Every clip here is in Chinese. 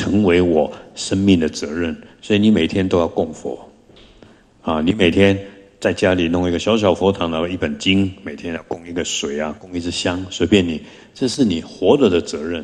成为我生命的责任。所以你每天都要供佛，你每天在家里弄一个小小佛堂，然后一本经，每天要供一个水啊，供一支香，随便你，这是你活着的责任。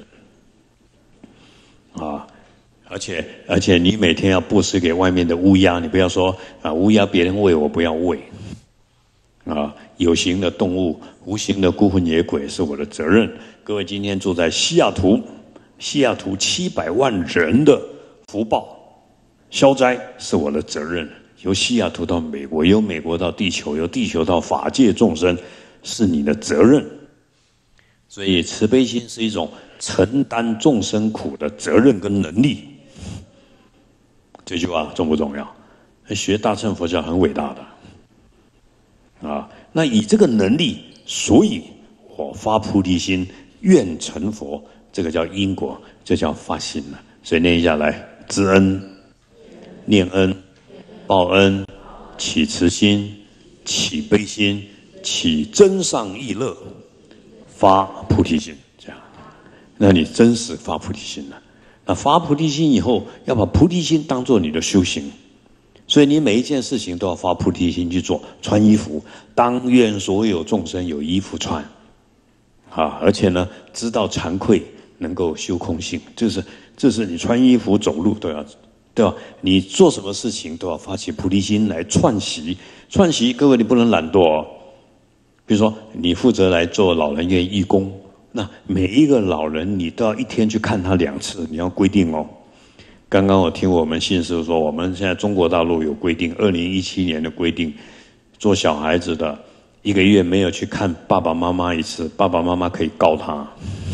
而且你每天要布施给外面的乌鸦，你不要说乌鸦别人喂我不要喂，有形的动物、无形的孤魂野鬼是我的责任。各位今天住在西雅图700万人的福报消灾是我的责任。由西雅图到美国，由美国到地球，由地球到法界众生，是你的责任。所以慈悲心是一种承担众生苦的责任跟能力。这句话重不重要？学大乘佛教很伟大的那以这个能力，所以我发菩提心，愿成佛，这个叫因果，这叫发心了。所以念一下来：知恩、念恩、报恩、起慈心、起悲心、起真上意乐，发菩提心。这样，那你真实发菩提心了。那发菩提心以后，要把菩提心当作你的修行，所以你每一件事情都要发菩提心去做。穿衣服，当愿所有众生有衣服穿，而且呢，知道惭愧，能够修空性，这是你穿衣服、走路都要，对吧？你做什么事情都要发起菩提心来串习。串习，各位你不能懒惰哦。比如说，你负责来做老人院义工。那每一个老人，你都要一天去看他2次，你要规定哦。刚刚我听我们信师说，我们现在中国大陆有规定，2017年的规定，做小孩子的1个月没有去看爸爸妈妈1次，爸爸妈妈可以告他，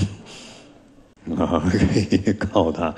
可以告他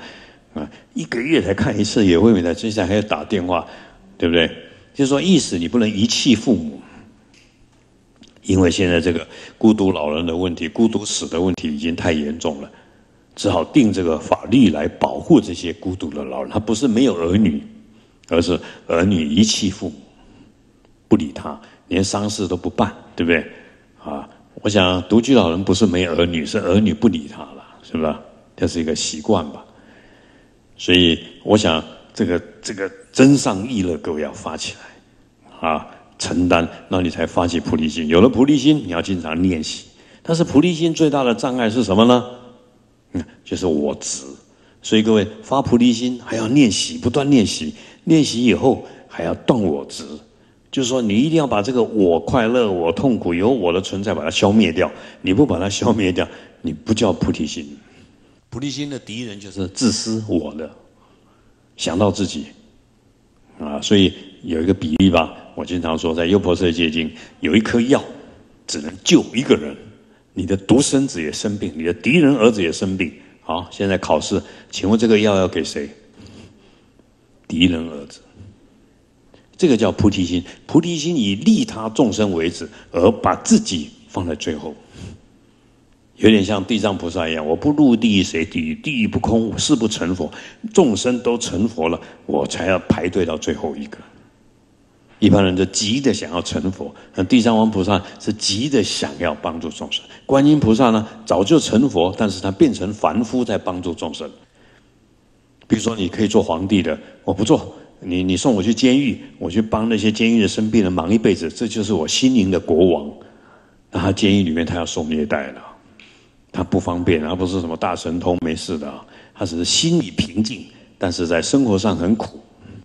1个月才看1次也会没的，接下来还要打电话，对不对？就是说，意思你不能遗弃父母。因为现在这个孤独老人的问题、孤独死的问题已经太严重了，只好定这个法律来保护这些孤独的老人。他不是没有儿女，而是儿女遗弃父母，不理他，连丧事都不办，对不对？我想独居老人不是没儿女，是儿女不理他了，是不是？这是一个习惯吧。所以我想这个真上意乐，各位要发起来承担，那你才发起菩提心。有了菩提心，你要经常练习。但是菩提心最大的障碍是什么呢？就是我执。所以各位发菩提心还要练习，不断练习。练习以后还要断我执，就是说你一定要把这个我快乐、我痛苦、有我的存在把它消灭掉。你不把它消灭掉，你不叫菩提心。菩提心的敌人就是自私我的，想到自己所以有一个比例吧。我经常说，在《优婆塞戒经》有一颗药，只能救1个人。你的独生子也生病，你的敌人儿子也生病。好，现在考试，请问这个药要给谁？敌人儿子。这个叫菩提心。菩提心以利他众生为止，而把自己放在最后。有点像地藏菩萨一样，我不入地狱谁地狱？地狱不空，誓不成佛。众生都成佛了，我才要排队到最后一个。一般人就急的想要成佛，地藏王菩萨是急的想要帮助众生。观音菩萨呢，早就成佛，但是他变成凡夫在帮助众生。比如说，你可以做皇帝的，我不做，你送我去监狱，我去帮那些监狱的生病人忙一辈子，这就是我心灵的国王。那他监狱里面他要受虐待了，他不方便，他不是什么大神通，没事的他只是心里平静，但是在生活上很苦。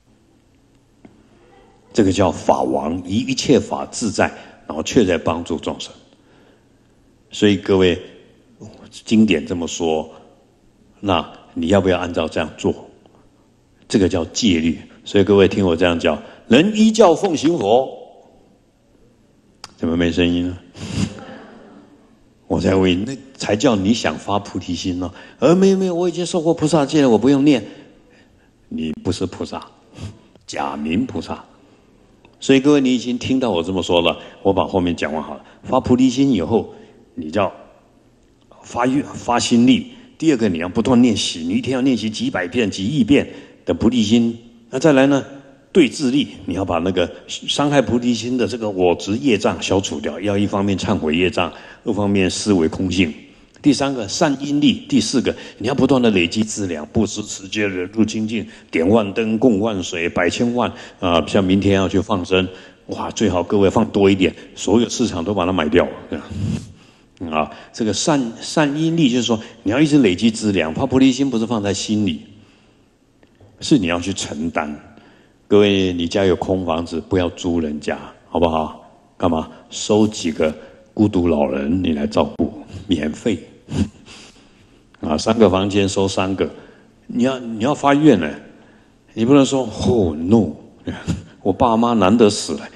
这个叫法王，以一切法自在，然后却在帮助众生。所以各位，经典这么说，那你要不要按照这样做？这个叫戒律。所以各位听我这样讲，人依教奉行佛，怎么没声音呢？我在问，那才叫你想发菩提心呢。没有，我已经受过菩萨戒了，我不用念。你不是菩萨，假名菩萨。所以各位，你已经听到我这么说了，我把后面讲完好了。发菩提心以后，你叫发心力。第二个，你要不断练习，你一天要练习几百遍、几亿遍的菩提心。那再来呢，对治力，你要把那个伤害菩提心的这个我执业障消除掉，要一方面忏悔业障，二方面思维空性， 第三个善因力，第四个你要不断的累积资粮，布施、持戒、忍辱、精进，点万灯，供万水，百千万啊！像明天要去放生，哇，最好各位放多一点，所有市场都把它买掉，这样啊。这个善因力就是说，你要一直累积资粮，发菩提心不是放在心里，是你要去承担。各位，你家有空房子，不要租人家，好不好？干嘛？收几个孤独老人，你来照顾，免费。啊，3个房间收3个，你要发愿呢，你不能说哦 no， 我爸妈难得死了，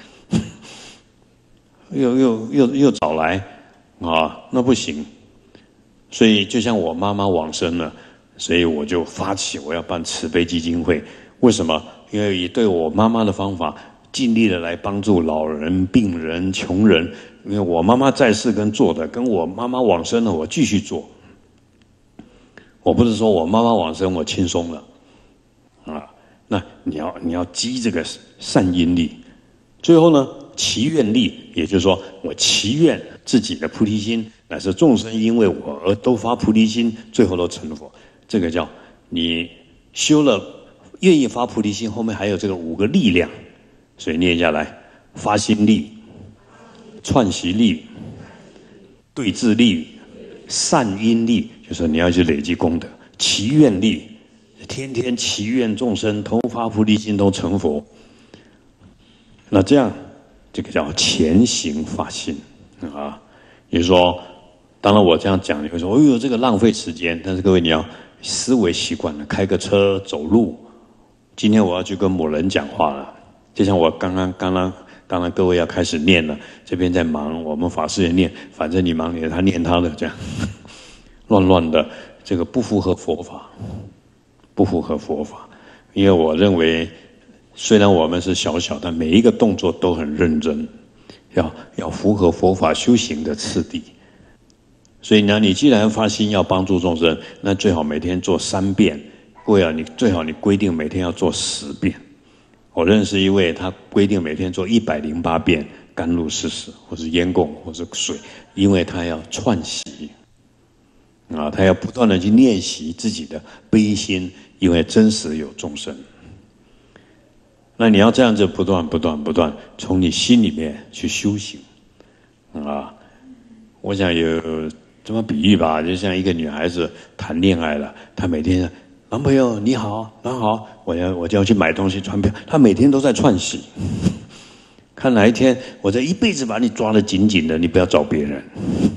又找来啊，那不行。所以就像我妈妈往生了，所以我就发起我要办慈悲基金会。为什么？因为以对我妈妈的方法，尽力的来帮助老人、病人、穷人。因为我妈妈在世跟做的，跟我妈妈往生了，我继续做。我不是说我妈妈往生我轻松了，啊，那你要积这个善因力，最后呢，祈愿力，也就是说我祈愿自己的菩提心，乃是众生因为我而都发菩提心，最后都成佛。这个叫你修了愿意发菩提心，后面还有这个5个力量，所以念下来：发心力、串习力、对治力、善因力。就是你要去累积功德，祈愿力，天天祈愿众生都发菩提心，都成佛。那这样，这个叫前行发心啊。也就是说，当然我这样讲，你会说，哎呦，这个浪费时间。但是各位，你要思维习惯了，开个车、走路。今天我要去跟某人讲话了，就像我刚刚当然各位要开始念了，这边在忙，我们法师也念，反正你忙你的，他念他的，这样。乱的，这个不符合佛法，不符合佛法。因为我认为，虽然我们是小小，但每一个动作都很认真，要符合佛法修行的次第。所以呢，你既然发心要帮助众生，那最好每天做3遍。各位啊，最好你规定每天要做10遍。我认识一位，他规定每天做108遍甘露施食，或是烟供，或是水，因为他要串习。啊，他要不断的去练习自己的悲心，因为真实有众生。那你要这样子不断从你心里面去修行啊。我想有这么比喻吧，就像一个女孩子谈恋爱了，她每天男朋友你好，男好，我就要去买东西传票，她每天都在串习，看哪一天我这一辈子把你抓得紧紧的，你不要找别人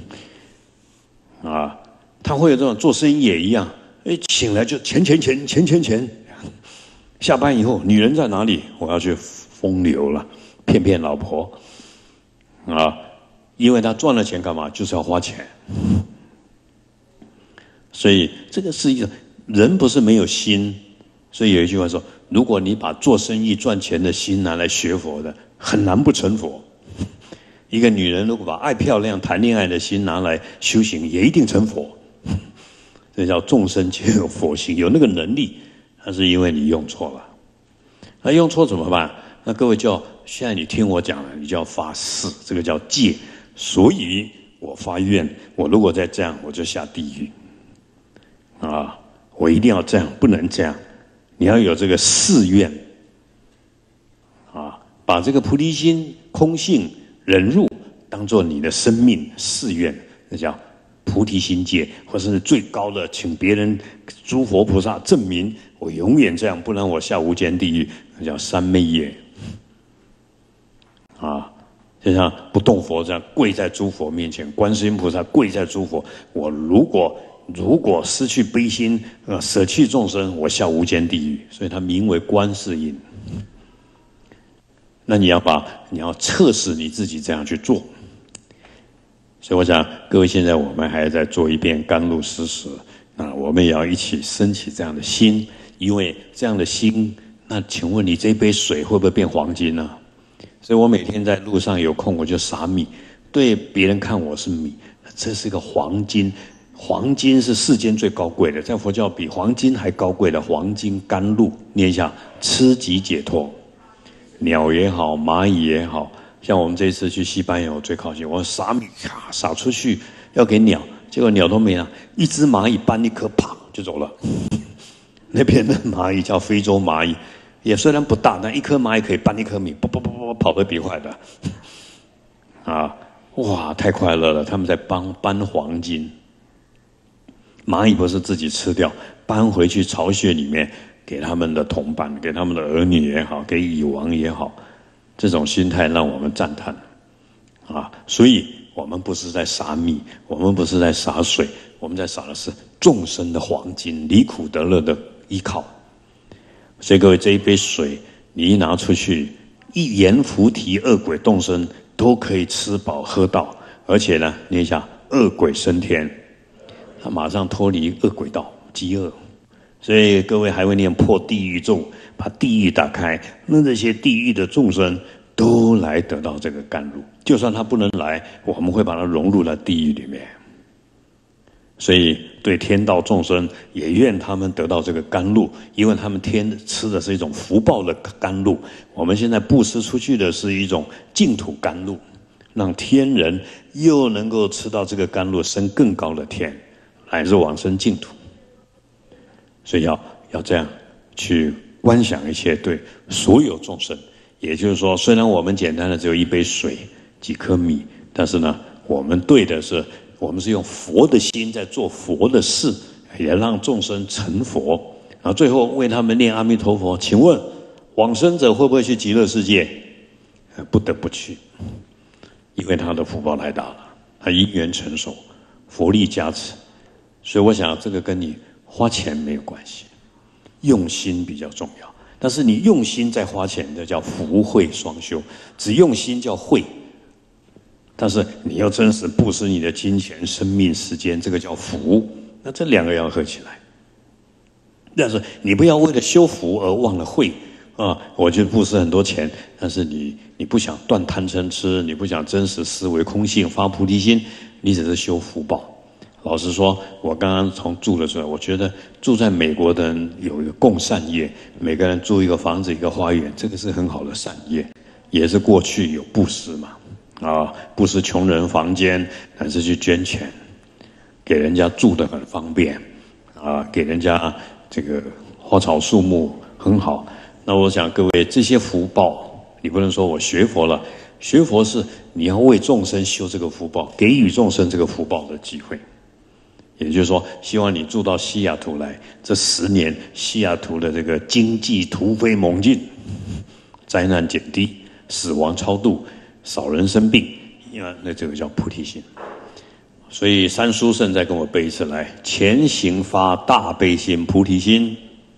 啊。他会有这种做生意也一样，醒来就钱，下班以后女人在哪里？我要去风流了，骗老婆啊！因为他赚了钱干嘛？就是要花钱。所以这个是一个人不是没有心，所以有一句话说：如果你把做生意赚钱的心拿来学佛的，很难不成佛。一个女人如果把爱漂亮谈恋爱的心拿来修行，也一定成佛。这叫众生皆有佛性，有那个能力，那是因为你用错了。那用错怎么办？那各位现在你听我讲了，你就要发誓，这个叫戒。所以我发愿，我如果再这样，我就下地狱啊！我一定要这样，不能这样。你要有这个誓愿啊，把这个菩提心、空性、忍辱当做你的生命誓愿，那叫菩提心戒，或是最高的，请别人诸佛菩萨证明我永远这样，不然我下无间地狱，那叫三昧耶啊！就像不动佛这样跪在诸佛面前，观世音菩萨跪在诸佛，我如果失去悲心，舍弃众生，我下无间地狱，所以它名为观世音。那你要测试你自己这样去做。所以我想，各位现在我们还在做一遍甘露施食，那我们也要一起升起这样的心，因为这样的心，那请问你这杯水会不会变黄金呢？所以我每天在路上有空我就撒米，对别人看我是米，这是个黄金，黄金是世间最高贵的，在佛教比黄金还高贵的黄金甘露，念一下，吃即解脱，鸟也好，蚂蚁也好。像我们这一次去西班牙，我最高兴，我撒米撒出去要给鸟， 结果鸟都没了，一只蚂蚁搬一颗，啪就走了。那边的蚂蚁叫非洲蚂蚁，也虽然不大，但一颗蚂蚁可以搬一颗米，跑得比快的。啊，哇，太快乐了！他们在搬黄金，蚂蚁不是自己吃掉，搬回去巢穴里面给他们的同伴，给他们的儿女也好，给蚁王也好，这种心态让我们赞叹。啊，所以我们不是在撒米，我们不是在洒水，我们在洒的是众生的黄金，离苦得乐的依靠。所以各位，这一杯水你一拿出去，一言菩提恶鬼众生都可以吃饱喝到，而且呢，念一下恶鬼升天，他马上脱离恶鬼道饥饿。所以各位还会念破地狱咒，把地狱打开，那这些地狱的众生都来得到这个甘露。就算他不能来，我们会把他融入到地狱里面。所以对天道众生也愿他们得到这个甘露，因为他们吃的是一种福报的甘露。我们现在布施出去的是一种净土甘露，让天人又能够吃到这个甘露，升更高的天，乃至往生净土。所以要这样去观想一切对所有众生。也就是说，虽然我们简单的只有一杯水、几颗米，但是呢，我们对的是，我们是用佛的心在做佛的事，也让众生成佛，然后最后为他们念阿弥陀佛。请问往生者会不会去极乐世界？不得不去，因为他的福报太大了，他因缘成熟，佛力加持。所以我想这个跟你花钱没有关系，用心比较重要。但是你用心再花钱，这叫福慧双修。只用心叫慧，但是你要真实布施你的金钱、生命、时间，这个叫福。那这两个要合起来。但是你不要为了修福而忘了慧啊！我就布施很多钱，但是你不想断贪嗔痴，你不想真实思维空性发菩提心，你只是修福报。老实说，我刚刚从住的时候，我觉得住在美国的人有一个共善业，每个人租一个房子、一个花园，这个是很好的善业，也是过去有布施嘛，啊，布施穷人房间，乃至去捐钱，给人家住得很方便，啊，给人家这个花草树木很好。那我想各位，这些福报，你不能说我学佛了，学佛是你要为众生修这个福报，给予众生这个福报的机会。也就是说，希望你住到西雅图来，这10年西雅图的这个经济突飞猛进，灾难减低，死亡超度，少人生病，那这个叫菩提心。所以三书圣再跟我背一次来：前行发大悲心，菩提心；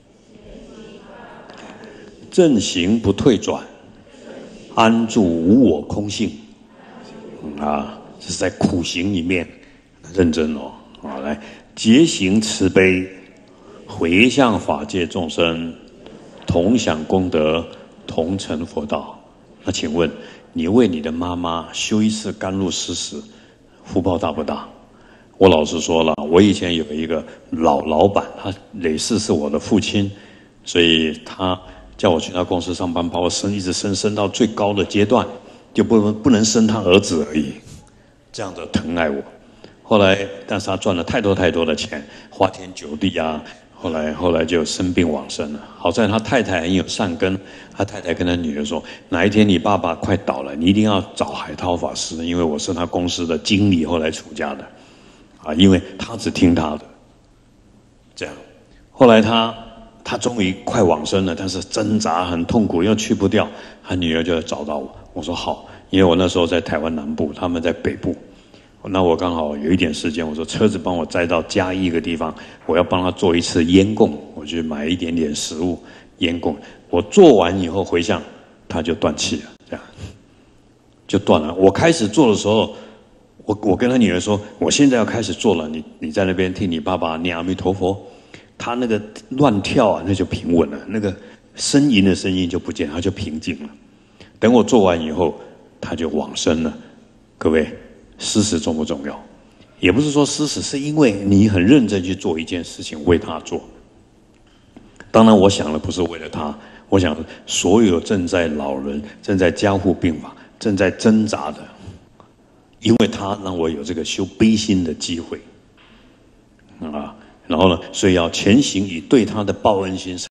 正行不退转，安住无我空性。这是在苦行里面认真哦。好，来结行慈悲，回向法界众生，同享功德，同成佛道。那请问，你为你的妈妈修一次甘露施食，福报大不大？我老实说了，我以前有一个老板，他累世是我的父亲，所以他叫我去他公司上班，把我一直升到最高的阶段，就不能生他儿子而已，这样的疼爱我。后来，但是他赚了太多的钱，花天酒地啊。后来就生病往生了。好在他太太很有善根，他太太跟他女儿说：哪一天你爸爸快倒了，你一定要找海涛法师，因为我是他公司的经理，后来出家的，因为他只听他的。这样，后来他终于快往生了，但是挣扎很痛苦，又去不掉。他女儿就找到我，我说好，因为我那时候在台湾南部，他们在北部。那我刚好有一点时间，我说车子帮我载到嘉义一个地方，我要帮他做一次烟供，我去买一点点食物烟供。我做完以后回向，他就断气了，这样就断了。我开始做的时候，我跟他女儿说，我现在要开始做了，你在那边替你爸爸念阿弥陀佛。他那个乱跳啊，那就平稳了，那个呻吟的声音就不见，他就平静了。等我做完以后，他就往生了。各位。施食重不重要？也不是说施食是因为你很认真去做一件事情，为他做。当然我想的不是为了他，我想所有正在老人、正在加护病房、正在挣扎的，因为他让我有这个修悲心的机会， 啊，然后呢，所以要前行以对他的报恩心。